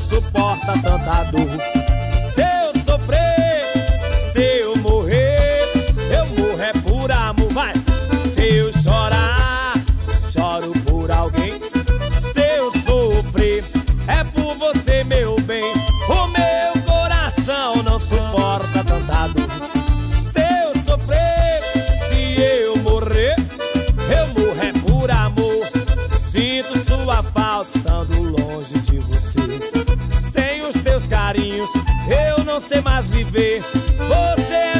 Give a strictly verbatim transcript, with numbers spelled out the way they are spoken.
suporta tanta dor. Se eu sofrer, se eu morrer, eu morro é por amor, vai. Se eu chorar, choro por alguém. Se eu sofrer, é por você, meu bem. O meu coração não suporta tanta dor. Se eu sofrer, se eu morrer, eu morro é por amor. Sinto sua falta estando longe de você. Sem os teus carinhos eu não sei mais viver. Você